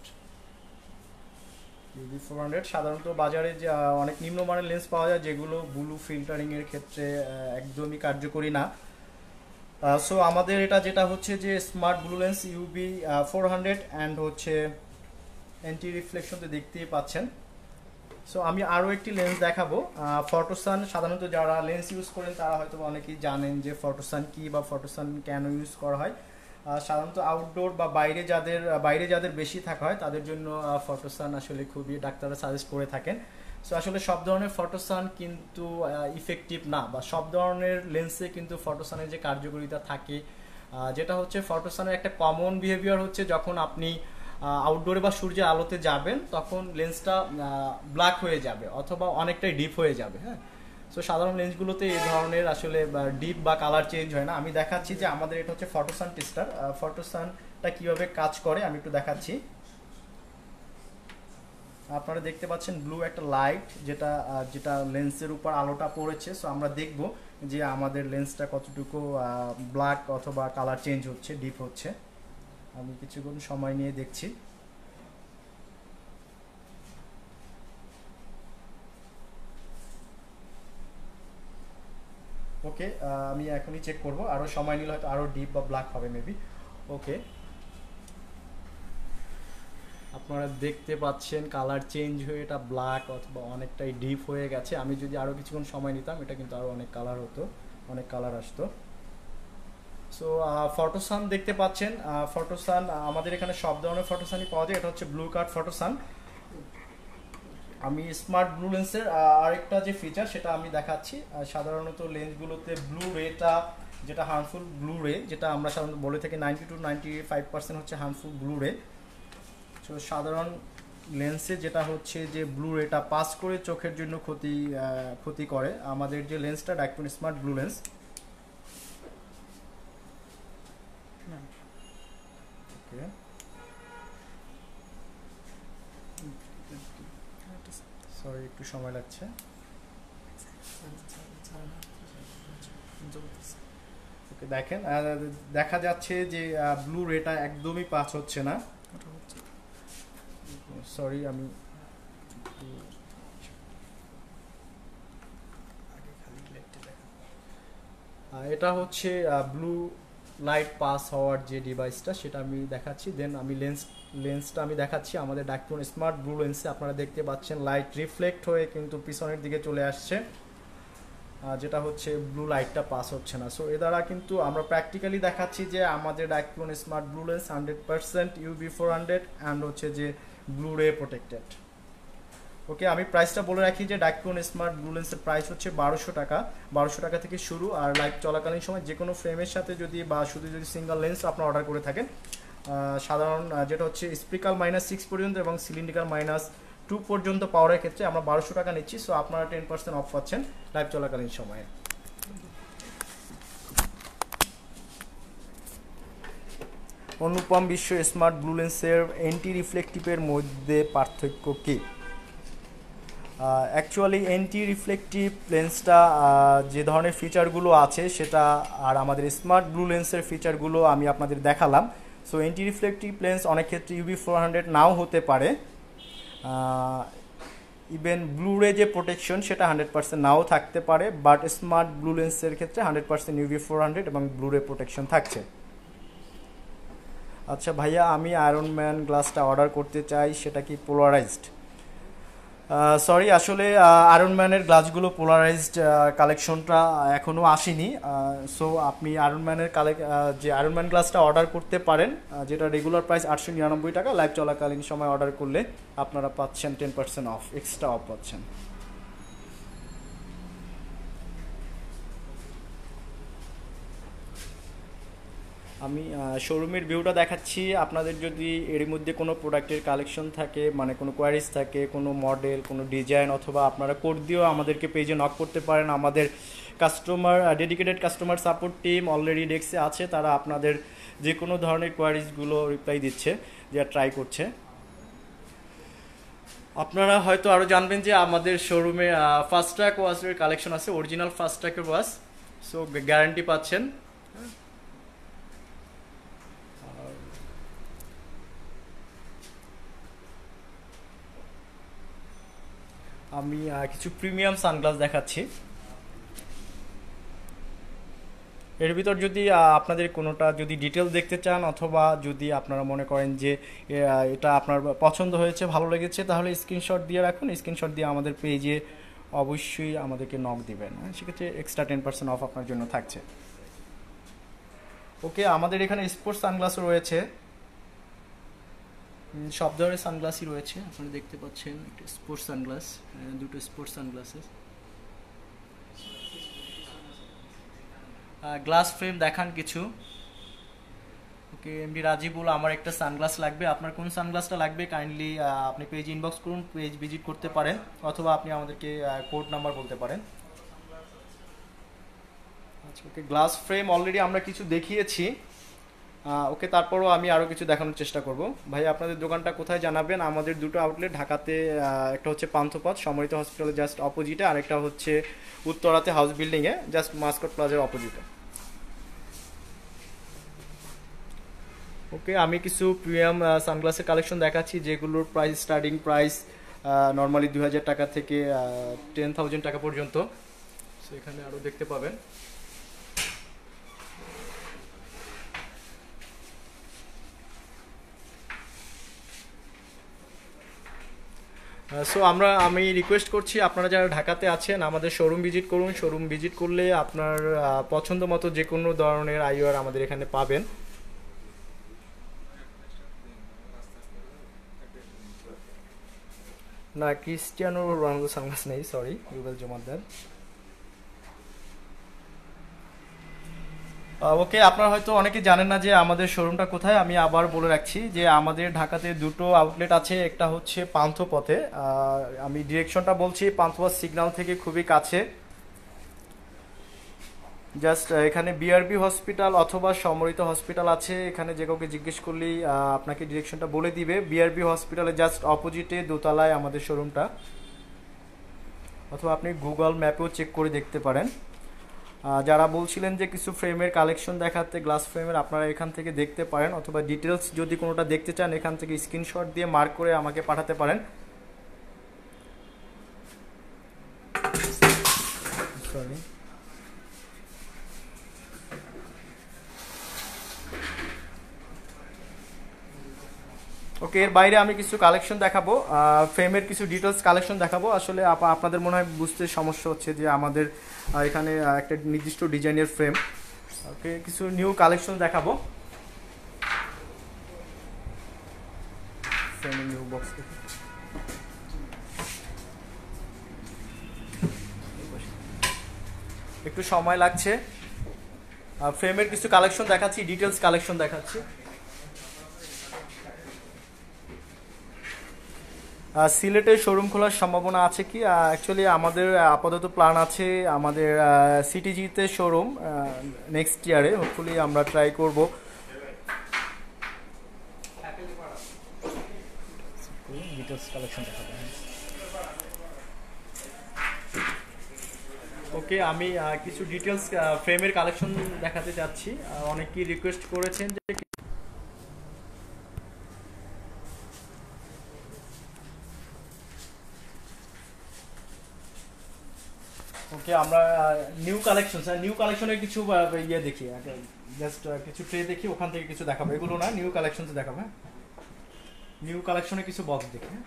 UV 400 সাধারণত বাজারে যে অনেক নিম্নমানের লেন্স পাওয়া যায় যেগুলো ব্লু ফিল্টারিং এর ক্ষেত্রে একদমই কার্যকরী না। সো আমাদের এটা যেটা হচ্ছে যে smart blue lens UV 400 and হচ্ছে অ্যান্টি রিফ্লেকশন তো দেখতেই পাচ্ছেন। সো আমি আরও একটি লেন্স দেখাবো, ফটোসান। সাধারণত যারা লেন্স ইউজ করেন তারা হয়তো অনেকেই জানেন যে ফটোসান কি বা ফটোসান কেন ইউজ করা হয়। সাধারণত আউটডোর বা বাইরে যাদের বেশি থাকা হয় তাদের জন্য ফটোসান আসলে খুবই ডাক্তাররা সাজেস্ট করে থাকেন। সো আসলে সব ধরনের ফটোসান কিন্তু ইফেক্টিভ না, বা সব ধরনের লেন্সে কিন্তু ফটোসানের যে কার্যকারিতা থাকে, যেটা হচ্ছে ফটোসানের একটা কমন বিহেভিয়ার হচ্ছে যখন আপনি আউটডোরে বা সূর্যের আলোতে যাবেন তখন লেন্সটা ব্ল্যাক হয়ে যাবে অথবা অনেকটাই ডিপ হয়ে যাবে। হ্যাঁ, সো সাধারণ লেন্সগুলোতে এই ধরনের আসলে ডিপ বা কালার চেঞ্জ হয় না। আমি দেখাচ্ছি যে আমাদের এটা হচ্ছে ফটোসান টেস্টার। ফটোসানটা কিভাবে কাজ করে আমি একটু দেখাচ্ছি। আপনারা দেখতে পাচ্ছেন ব্লু একটা লাইট যেটা লেন্সের উপর আলোটা পড়েছে। সো আমরা দেখব যে আমাদের লেন্সটা কতটুকু ব্ল্যাক অথবা কালার চেঞ্জ হচ্ছে, ডিপ হচ্ছে। আমি কিছুক্ষণ সময় নিয়ে দেখছি। ওকে, আমি এখনই চেক করব, আরও সময় নিলে হয়তো আরও ডিপ বা ব্ল্যাক হবে মেবি। ওকে, আপনারা দেখতে পাচ্ছেন কালার চেঞ্জ হয়ে এটা ব্ল্যাক অথবা অনেকটাই ডিপ হয়ে গেছে। আমি যদি আরও কিছুক্ষণ সময় নিতাম এটা কিন্তু আরও অনেক কালার হতো, অনেক কালার আসতো। সো ফটোসান দেখতে পাচ্ছেন, ফটোসান আমাদের এখানে সব ধরনের ফটোসানই পাওয়া যায়। এটা হচ্ছে ব্লু কার্ড ফটোসান। আমি স্মার্ট ব্লু লেন্সের আরেকটা যে ফিচার সেটা আমি দেখাচ্ছি। সাধারণত লেন্সগুলোতে ব্লু রেটা যেটা হার্মফুল ব্লু রে, যেটা আমরা সাধারণত বলে থাকি 90 to 95% হচ্ছে হার্মফুল ব্লু রে। সো সাধারণ লেন্সে যেটা হচ্ছে যে ব্লু রেটা পাস করে চোখের জন্য ক্ষতি করে। আমাদের যে লেন্সটা ডাইকটন স্মার্ট ব্লু লেন্স, সরি একটু সময় লাগছে। ওকে, দেখেন দেখা যাচ্ছে যে ব্লু রেটা একদমই পাস হচ্ছে না। সরি, আমি এটা হচ্ছে ব্লু লাইট পাস হওয়ার যে ডিভাইসটা সেটা আমি দেখাচ্ছি। দেন আমি লেন্সটা আমি দেখাচ্ছি। আমাদের ডাইকটন স্মার্ট ব্লু লেন্সে আপনারা দেখতে পাচ্ছেন লাইট রিফ্লেক্ট হয়ে কিন্তু পিছনের দিকে চলে আসছে, যেটা হচ্ছে ব্লু লাইটটা পাস হচ্ছে না। সো এ দ্বারা কিন্তু আমরা প্র্যাকটিক্যালি দেখাচ্ছি যে আমাদের ডাইকটন smart blue lens 100% UV400 and হচ্ছে যে ব্লু রে প্রোটেক্টেড। ওকে, আমি প্রাইসটা বলে রাখি যে ডাইকটন স্মার্ট ব্লু লেন্সের প্রাইস হচ্ছে 1200 টাকা। 1200 টাকা থেকে শুরু। আর লাইভ চলাকালীন সময় যে কোনো ফ্রেমের সাথে যদি বা শুধু যদি সিঙ্গেল লেন্স আপনার অর্ডার করে থাকেন, সাধারণ যেটা হচ্ছে স্পিকাল -6 পর্যন্ত এবং সিলিন্ড্রিকাল -2 পর্যন্ত পাওয়ারের ক্ষেত্রে আমরা 1200 টাকা নিচ্ছি। সো আপনারা 10% অফ পাচ্ছেন লাইভ চলাকালীন সময়ে। অনুপম বিশ্ব স্মার্ট ব্লু লেন্সের এন্টি রিফ্লেকটিভের মধ্যে পার্থক্য কী? অ্যাকচুয়ালি এন্টি রিফ্লেকটিভ লেন্সটা যে ধরনের ফিচারগুলো আছে সেটা আর আমাদের স্মার্ট ব্লু লেন্সের ফিচারগুলো আমি আপনাদের দেখালাম। সো এন্টি রিফ্লেকটিভ লেন্স অনেক ক্ষেত্রে UV400 নাও হতে পারে, ইভেন ব্লু রে যে প্রোটেকশন সেটা 100% নাও থাকতে পারে, বাট স্মার্ট ব্লু লেন্সের ক্ষেত্রে 100% UV400 এবং ব্লু রে প্রোটেকশন থাকছে। আচ্ছা ভাইয়া, আমি আয়রন ম্যান গ্লাসটা অর্ডার করতে চাই, সেটা কি পোলারাইজড? সরি, আসলে আয়রন ম্যানের গ্লাসগুলো পোলারাইজড কালেকশনটা এখনও আসেনি। সো আপনি আয়রন ম্যানের যে আয়রন ম্যান গ্লাসটা অর্ডার করতে পারেন, যেটা রেগুলার প্রাইস 899 টাকা। লাইভ চলাকালীন সময় অর্ডার করলে আপনারা পাচ্ছেন 10% অফ, এক্সট্রা অফ পাচ্ছেন। আমি শোরুমের ভিউটা দেখাচ্ছি আপনাদের। যদি এর মধ্যে কোনো প্রোডাক্টের কালেকশন থাকে, মানে কোনো কোয়ারিজ থাকে, কোনো মডেল, কোনো ডিজাইন, অথবা আপনারা কোড দিয়েও আমাদেরকে পেজে নক করতে পারেন। আমাদের dedicated customer support team already ডেস্কে আছে, তারা আপনাদের যে কোনো ধরনের কোয়ারিজগুলো রিপ্লাই দিচ্ছে, যা ট্রাই করছে। আপনারা হয়তো আরও জানবেন যে আমাদের শোরুমে ফাস্ট ট্র্যাক ওয়াশের কালেকশন আছে, অরিজিনাল ফাস্ট ট্র্যাকের ওয়াশ। সো গ্যারান্টি পাচ্ছেন। আমি কিছু প্রিমিয়াম সানগ্লাস দেখাচ্ছি। এর ভিতর যদি আপনাদের কোনোটা যদি ডিটেলস দেখতে চান, অথবা যদি আপনারা মনে করেন যে এটা আপনার পছন্দ হয়েছে, ভালো লেগেছে, তাহলে স্ক্রিনশট দিয়ে রাখুন। স্ক্রিনশট দিয়ে আমাদের পেজে অবশ্যই আমাদেরকে নক দিবেন, সেক্ষেত্রে এক্সট্রা 10% অফ আপনার জন্য থাকছে। ওকে, আমাদের এখানে স্পোর্টস সানগ্লাসও রয়েছে, সব ধরনের সানগ্লাসই রয়েছে। আপনারা দেখতে পাচ্ছেন একটা স্পোর্টস সানগ্লাস, দুটো স্পোর্টস সানগ্লাসেস। গ্লাস ফ্রেম দেখান কিছু। ওকে, এমডি রাজিবুল, আমার একটা সানগ্লাস লাগবে। আপনার কোন সানগ্লাসটা লাগবে কাইন্ডলি আপনি পেজ ইনবক্স করুন, পেজ ভিজিট করতে পারেন, অথবা আপনি আমাদেরকে কোড নাম্বার বলতে পারেন। আচ্ছা, ওকে, গ্লাস ফ্রেম অলরেডি আমরা কিছু দেখিয়েছি। ওকে, তারপরও আমি আরও কিছু দেখানোর চেষ্টা করব। ভাই, আপনাদের দোকানটা কোথায় জানাবেন? আমাদের দুটো আউটলেট ঢাকাতে, একটা হচ্ছে পান্থপথ সমরিত হসপিটালের জাস্ট অপোজিটে, আরেকটা হচ্ছে উত্তরাতে হাউস বিল্ডিংয়ে জাস্ট মাস্কট প্লাজার অপোজিটে। ওকে, আমি কিছু প্রিমিয়াম সানগ্লাসের কালেকশন দেখাচ্ছি, যেগুলোর স্টার্টিং প্রাইস নর্মালি 2000 টাকা থেকে 10,000 টাকা পর্যন্ত। সো এখানে আরও দেখতে পাবেন। আমি রিকোয়েস্ট করছি আপনারা যারা ঢাকাতে আছেন আমাদের শোরুম ভিজিট করুন। শোরুম ভিজিট করলে আপনার পছন্দ মতো যে কোনো ধরনের আইওয়ার আমাদের এখানে পাবেন। না, ক্রিস্টিয়ানো রোনালদো সানগ্লাস নেই, সরি, রুবেল জমাদ্দার। ওকে, আপনারা হয়তো অনেকে জানেন না যে আমাদের শোরুমটা কোথায়। আমি আবার বলে রাখছি যে আমাদের ঢাকাতে দুটো আউটলেট আছে। একটা হচ্ছে পান্থপথে, আমি ডিরেকশনটা বলছি, পান্থপথ সিগন্যাল থেকে খুবই কাছে। জাস্ট এখানে বিআরবি হসপিটাল অথবা সমরিত হসপিটাল আছে, এখানে যে কাউকে জিজ্ঞেস করলেই আপনাকে ডিরেকশনটা বলে দিবে। বিআরবি হসপিটালে জাস্ট অপোজিটে দোতলায় আমাদের শোরুমটা, অথবা আপনি গুগল ম্যাপেও চেক করে দেখতে পারেন। যারা বলছিলেন যে কিছু ফ্রেমের কালেকশন দেখাতে, গ্লাস ফ্রেমের, আপনারা এখান থেকে দেখতে পারেন, অথবা ডিটেলস যদি কোনোটা দেখতে চান এখান থেকে স্ক্রিনশট দিয়ে মার্ক করে আমাকে পাঠাতে পারেন। সরি। ওকে, এর বাইরে আমি কিছু কালেকশন দেখাবো, ফ্রেমের কিছু ডিটেলস কালেকশন দেখাবো। আসলে আপনাদের মনে হয় বুঝতে সমস্যা হচ্ছে যে আমাদের এখানে একটা নির্দিষ্ট ডিজাইনের ফ্রেম। ওকে, কিছু নিউ কালেকশন দেখাবো। ফ্রেমের নিউ বক্স দেখি। একটু সময় লাগছে। ফ্রেমের কিছু কালেকশন দেখাচ্ছি, ডিটেলস কালেকশন দেখাচ্ছি। সিলেটে শোরুম খোলার সম্ভাবনা আছে কি? অ্যাকচুয়ালি আমাদের আপাতত প্ল্যান আছে আমাদের সিটিজিতে শোরুম নেক্সট ইয়ারে, হোপফুলি আমরা ট্রাই করব। ডিটেলস কালেকশন দেখাবো। ওকে, আমি কিছু ডিটেলস ফ্রেমের কালেকশন দেখাতে চাচ্ছি। অনেকেই রিকোয়েস্ট করেছেন যে ওকে আমরা নিউ কালেকশন, স্যার নিউ কালেকশনের কিছু ইয়ে দেখি, জাস্ট কিছু ট্রে দেখি, ওখান থেকে কিছু দেখাবো। এগুলো না, নিউ কালেকশন দেখাবো। হ্যাঁ, নিউ কালেকশনের কিছু বক্স দেখি। হ্যাঁ,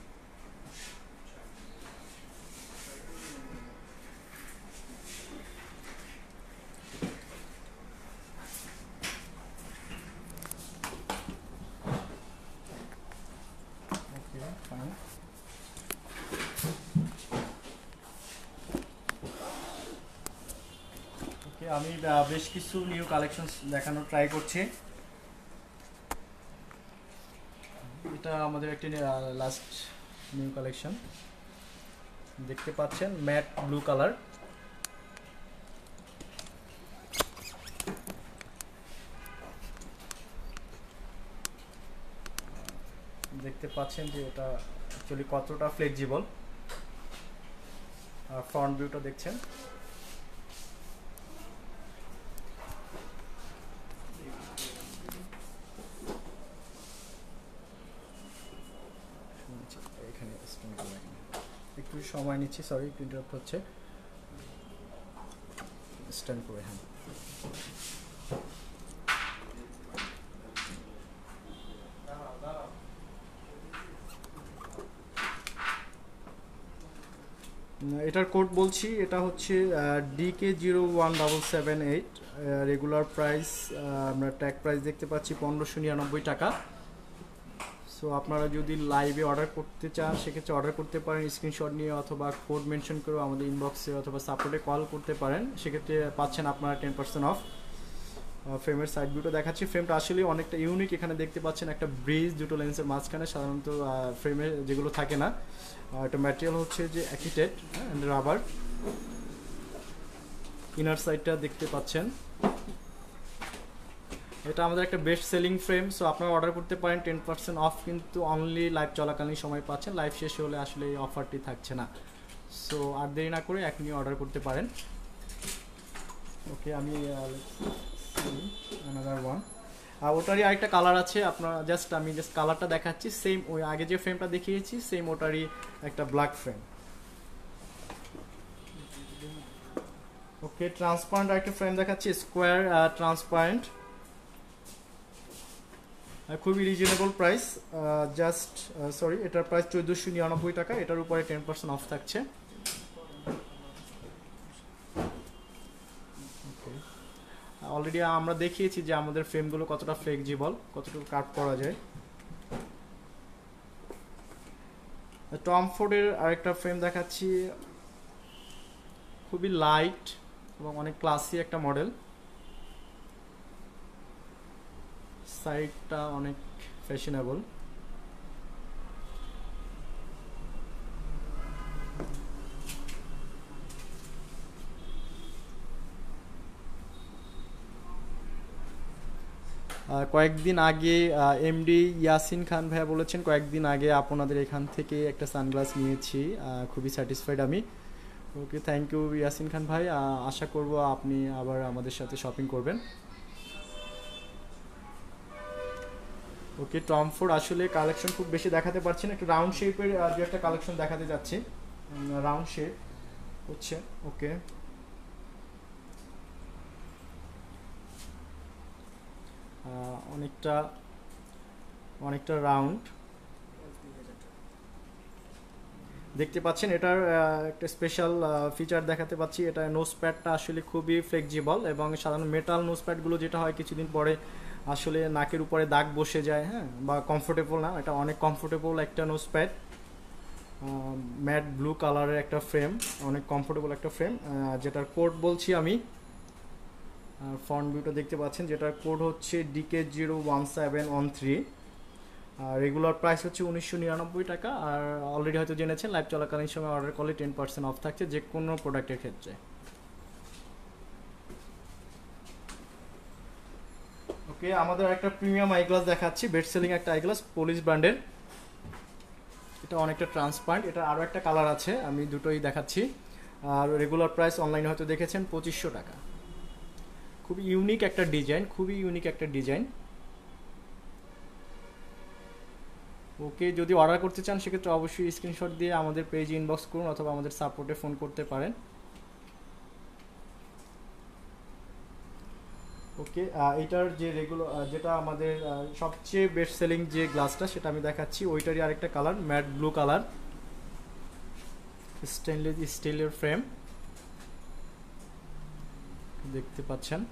ওকে, ফাইন। ওকে, আমি বেশ কিছু নিউ কালেকশন দেখানোর ট্রাই করছি। এটা আমাদের একটি লাস্ট নিউ কালেকশন, দেখতে পাচ্ছেন ম্যাট ব্লু কালার। দেখতে পাচ্ছেন যে এটা অ্যাকচুয়ালি কতটা ফ্লেক্সিবল। ফ্রন্ট ভিউটা দেখছেন। এখানে একটু সময় নিচ্ছি, সরি একটু ইন্টারাপ্ট হচ্ছে। স্ট্যান্ড করে, হ্যাঁ। এটার কোড বলছি, এটা হচ্ছে DK017778। রেগুলার প্রাইস, আমরা ট্যাগ প্রাইস দেখতে পাচ্ছি 1599 টাকা। সো আপনারা যদি লাইভে অর্ডার করতে চান সেক্ষেত্রে অর্ডার করতে পারেন স্ক্রিনশট নিয়ে, অথবা কোড মেনশন করে আমাদের ইনবক্সে অথবা সাপোর্টে কল করতে পারেন। সেক্ষেত্রে পাচ্ছেন আপনারা 10% অফ। ফ্রেমের সাইড ভিউটা দেখাচ্ছি। ফ্রেমটা আসলে অনেকটা ইউনিক। এখানে দেখতে পাচ্ছেন একটা ব্রিজ দুটো লেন্সের মাঝখানে, সাধারণত ফ্রেমে যেগুলো থাকে না। এটা ম্যাটেরিয়াল হচ্ছে যে অ্যাকিটেড অ্যান্ড রাবার। ইনার সাইডটা দেখতে পাচ্ছেন। এটা আমাদের একটা বেস্ট সেলিং ফ্রেম। সো আপনারা অর্ডার করতে পারেন 10% অফ, কিন্তু অনলি লাইভ চলাকালীন সময় পাচ্ছেন। লাইভ শেষ হলে আসলে এই অফারটি থাকছে না। সো আর দেরি না করে এখনই অর্ডার করতে পারেন। ওকে, আমি অ্যানাদার ওয়ান। আর ওটারই আরেকটা কালার আছে, আমি জাস্ট কালারটা দেখাচ্ছি। সেম ওই আগে যে ফ্রেমটা দেখিয়েছি সেম ওটারই একটা ব্ল্যাক ফ্রেম। ওকে, ট্রান্সপারেন্ট আরেকটা ফ্রেম দেখাচ্ছি, স্কোয়ার ট্রান্সপারেন্ট। খুবই রিজনেবল প্রাইস, জাস্ট সরি, এটার প্রাইস 1499 টাকা, এটার উপরে 10% অফ থাকছে। অলরেডি আমরা দেখিয়েছি যে আমাদের ফ্রেমগুলো কতটা ফ্লেক্সিবল, কতটুকু কাট করা যায়। টম ফোর্ডের আরেকটা ফ্রেম দেখাচ্ছি, খুবই লাইট এবং অনেক ক্লাসি একটা মডেল। সাইডটা অনেক ফ্যাশনেবল। কয়েকদিন আগে এমডি ইয়াসিন খান ভাইয়া বলেছেন কয়েকদিন আগে আপনাদের এখান থেকে একটা সানগ্লাস নিয়েছি, খুবই স্যাটিসফাইড আমি। Okay, thank you Yasin Khan ভাই, আশা করব আপনি আবার আমাদের সাথে শপিং করবেন। ওকে, টম ফোর্ড আসলে কালেকশন খুব বেশি দেখাতে পারছি না, একটু রাউন্ড শেপের যে একটা কালেকশন দেখাতে যাচ্ছি, রাউন্ড শেপ হচ্ছে। ওকে, অনেকটা অনেকটা রাউন্ড দেখতে পাচ্ছেন। এটার একটা স্পেশাল ফিচার দেখাতে পাচ্ছি, এটা নোজ প্যাডটা আসলে খুবই ফ্লেক্সিবল এবং সাধারণ মেটাল নোজ প্যাডগুলো যেটা হয় কিছুদিন পরে আসলে নাকের উপরে দাগ বসে যায়, হ্যাঁ, বা কমফোর্টেবল না, এটা অনেক কমফোর্টেবল একটা নোজ প্যাড। ম্যাট ব্লু কালারের একটা ফ্রেম, অনেক কমফোর্টেবল একটা ফ্রেম, যেটার কোড বলছি আমি। ফ্রন্ট ভিউটা দেখতে পাচ্ছেন, যেটার কোড হচ্ছে DK01713। রেগুলার প্রাইস হচ্ছে 1999 টাকা। আর অলরেডি হয়তো জেনেছেন লাইভ চলাকালীন সময় অর্ডার করলে 10% অফ থাকছে যে কোনো প্রোডাক্টের ক্ষেত্রে। ওকে, আমাদের একটা প্রিমিয়াম আইগ্লাস দেখাচ্ছি, বেস্ট সেলিং একটা আইগ্লাস, পলিশ ব্র্যান্ডের। এটা অনেকটা ট্রান্সপারেন্ট, এটা আরও একটা কালার আছে, আমি দুটোই দেখাচ্ছি। আর রেগুলার প্রাইস অনলাইনে হয়তো দেখেছেন 2500 টাকা। খুবই ইউনিক একটা ডিজাইন, খুবই ইউনিক একটা ডিজাইন। ওকে, যদি অর্ডার করতে চান সেক্ষেত্রে অবশ্যই স্ক্রিনশট দিয়ে আমাদের পেজে ইনবক্স করুন অথবা আমাদের সাপোর্টে ফোন করতে পারেন। ওকে, এটার যে যেটা আমাদের সবচেয়ে বেস্ট সেলিং যে গ্লাসটা সেটা আমি দেখাচ্ছি, ওইটারই আরেকটা colour, matte blue colour, stainless স্টিলের ফ্রেম দেখতে পাচ্ছেন,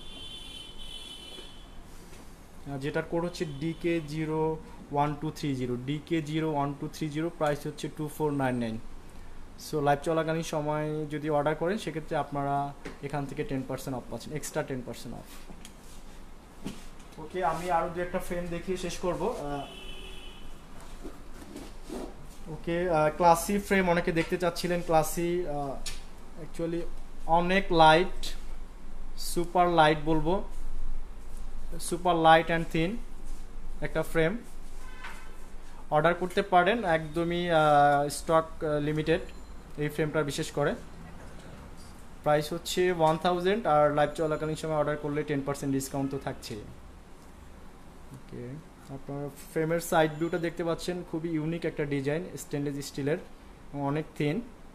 যেটার কোড হচ্ছে DK01230, DK01230, প্রাইস হচ্ছে 2499। সো লাইভ চলাকালীন সময় যদি অর্ডার করেন সেক্ষেত্রে আপনারা এখান থেকে 10% অফ পাচ্ছেন, এক্সট্রা 10% অফ। ওকে, আমি আরও দু একটা ফ্রেম দেখিয়ে শেষ করব। ওকে, ক্লাসি ফ্রেম অনেকে দেখতে চাচ্ছিলেন, ক্লাসি অ্যাকচুয়ালি অনেক লাইট, সুপার লাইট বলবো, সুপার লাইট অ্যান্ড থিন একটা ফ্রেম। অর্ডার করতে পারেন, একদমই স্টক লিমিটেড এই ফ্রেমটা বিশেষ করে। প্রাইস হচ্ছে 1000, আর লাইভ চলাকালীন সময় অর্ডার করলে 10% ডিসকাউন্ট তো থাকছে। ওকে, আপনার ফ্রেমের সাইড ভিউটা দেখতে পাচ্ছেন, খুবই ইউনিক একটা ডিজাইন, স্টেনলেস স্টিলের, অনেক থিন।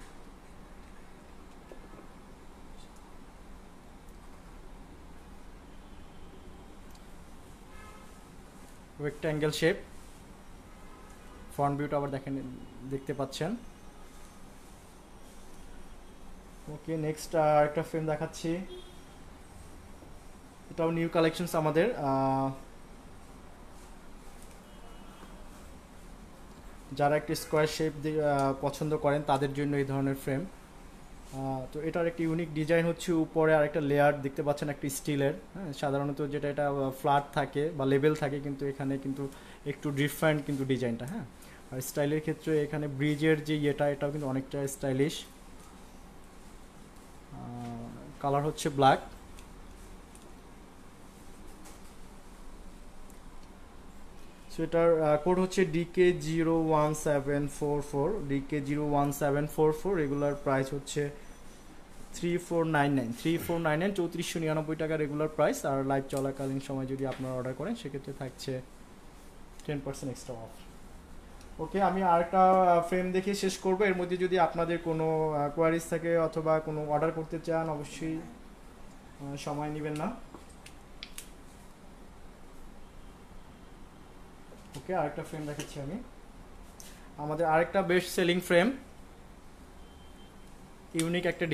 রেক্ট্যাঙ্গেল শেপ, ফ্রন্ট ভিউটা আবার দেখতে পাচ্ছেন। ওকে, নেক্সট একটা ফ্রেম দেখাচ্ছি, এটাও নিউ কালেকশনস আমাদের। যারা একটি স্কোয়ার শেপ পছন্দ করেন তাদের জন্য এই ধরনের ফ্রেম। তো এটার একটি ইউনিক ডিজাইন হচ্ছে, উপরে আরেকটা লেয়ার দেখতে পাচ্ছেন একটা স্টিলের, হ্যাঁ, সাধারণত যেটা এটা ফ্ল্যাট থাকে বা লেবেল থাকে, কিন্তু এখানে কিন্তু একটু ডিফারেন্ট কিন্তু ডিজাইনটা, হ্যাঁ। আর স্টাইলের ক্ষেত্রে এখানে ব্রিজের যে এটাও কিন্তু অনেকটা স্টাইলিশ। কালার হচ্ছে ব্ল্যাক। সো এটার কোড হচ্ছে DK01744, DK01744। রেগুলার প্রাইস হচ্ছে 3499, 3499 টাকা রেগুলার প্রাইস। আর লাইভ চলাকালীন সময় যদি আপনারা অর্ডার করেন সেক্ষেত্রে থাকছে 10% এক্সট্রা অফ। ওকে, আমি আরেকটা ফ্রেম দেখে শেষ করব। এর মধ্যে যদি আপনাদের কোনো কোয়ারিজ থাকে অথবা কোনো অর্ডার করতে চান অবশ্যই সময় নেবেন না। ওকে, আরেকটা ফ্রেম দেখাচ্ছি আমি। আমাদের আরেকটা বেস্ট সেলিং ফ্রেম, ইউনিক একটা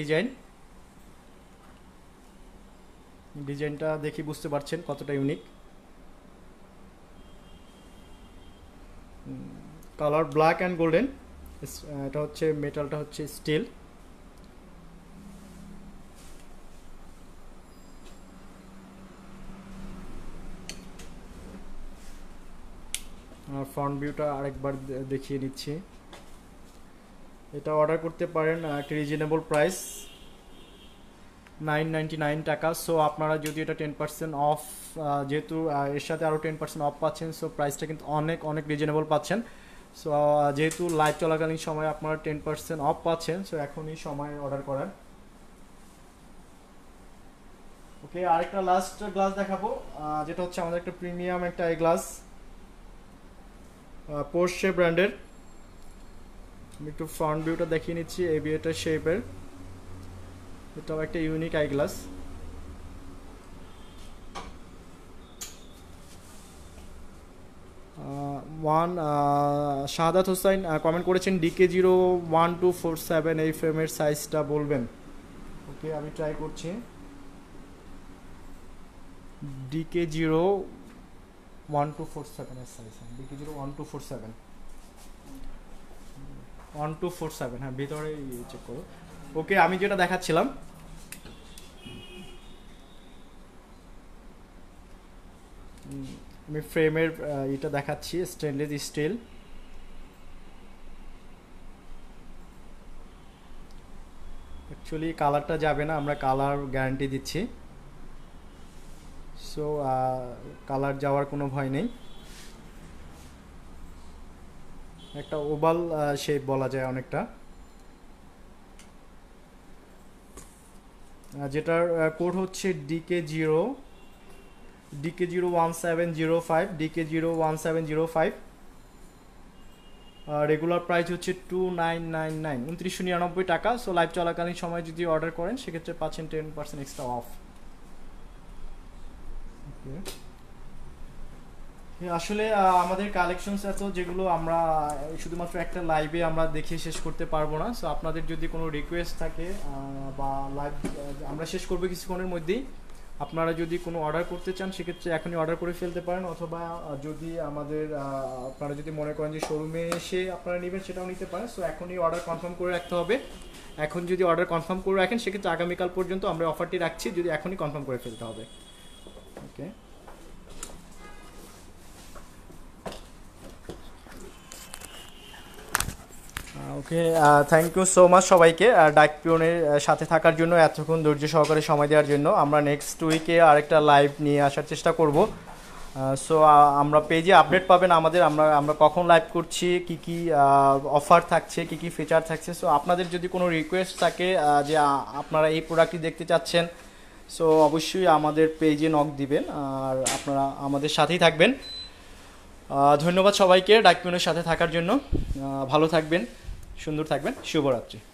ডিজাইনটা দেখি বুঝতে পারছেন কতটা unique. Colour black and golden, এটা হচ্ছে মেটালটা হচ্ছে স্টিল। ফ্রন্ট ভিউটা আরেকবার দেখিয়ে নিচ্ছি। এটা অর্ডার করতে পারেন একটা রিজনেবল প্রাইস 999 টাকা। সো আপনারা যদি এটা 10% অফ, যেহেতু এর সাথে আরও 10% অফ পাচ্ছেন, সো প্রাইসটা কিন্তু অনেক অনেক রিজনেবল পাচ্ছেন। সো যেহেতু লাইভ চলাকালীন সময় আপনারা 10% অফ পাচ্ছেন, সো এখনই সময় অর্ডার করার। ওকে, আরেকটা লাস্ট গ্লাস দেখাবো, যেটা হচ্ছে আমাদের একটা প্রিমিয়াম একটা আই গ্লাস, পোর্শে ব্র্যান্ডের। আমি একটু ফ্রন্ট ভিউটা দেখিয়ে নিচ্ছি, এভিয়েটার শেপের। এটাও একটা unique eye glass. Shahadat Hossain comment করেছেন DK01247, এই ফ্রেমের সাইজটা বলবেন। ওকে, আমি ট্রাই করছি। DK01247 এর সাইজ, DK01247 1247, হ্যাঁ ভিতরে চেক করো। ওকে, আমি যেটা দেখাচ্ছিলাম, আমি ফ্রেমের এটা দেখাচ্ছি, স্টেনলেস স্টিল। অ্যাকচুয়ালি কালারটা যাবে না, আমরা কালার গ্যারান্টি দিচ্ছি। সো কালার যাওয়ার কোনো ভয় নেই। একটা ওভাল শেপ বলা যায় অনেকটা, যেটার কোড হচ্ছে DK01705, DK01705। রেগুলার প্রাইস হচ্ছে 2999, 2999 টাকা। সো লাইভ চলাকালীন সময় যদি অর্ডার করেন সেক্ষেত্রে পাচ্ছেন 10% এক্সট্রা অফ। আসলে আমাদের কালেকশনস এত, যেগুলো আমরা শুধুমাত্র একটা লাইভে আমরা দেখিয়ে শেষ করতে পারবো না। সো আপনাদের যদি কোনো রিকোয়েস্ট থাকে বা লাইভ আমরা শেষ করবো কিছুক্ষণের মধ্যেই, আপনারা যদি কোনো অর্ডার করতে চান সেক্ষেত্রে এখনই অর্ডার করে ফেলতে পারেন, অথবা যদি আমাদের আপনারা যদি মনে করেন যে শোরুমে এসে আপনারা নেবেন সেটাও নিতে পারেন। সো এখনই অর্ডার কনফার্ম করে রাখতে হবে। এখন যদি অর্ডার কনফার্ম করে রাখেন সেক্ষেত্রে আগামীকাল পর্যন্ত আমরা অফারটি রাখছি, যদি এখনই কনফার্ম করে ফেলতে হবে। Okay, okay, thank you so much সবাইকে ডাক পিওনের সাথে থাকার জন্য, এতক্ষণ ধৈর্য সহকারে সময় দেওয়ার জন্য। আমরা নেক্সট উইকে আরেকটা লাইভ নিয়ে আসার চেষ্টা করব। সো আমরা পেজে আপডেট পাবেন আমাদের, আমরা কখন লাইভ করছি, কি কি অফার থাকছে, কি কি ফিচার থাকছে। সো আপনাদের যদি কোনো রিকোয়েস্ট থাকে যে আপনারা এই প্রোডাক্টটি দেখতে চাচ্ছেন, সো অবশ্যই আমাদের পেজে নক দিবেন, আর আপনারা আমাদের সাথেই থাকবেন। ধন্যবাদ সবাইকে ডাক পিওনের সাথে থাকার জন্য। ভালো থাকবেন, সুন্দর থাকবেন, শুভরাত্রি।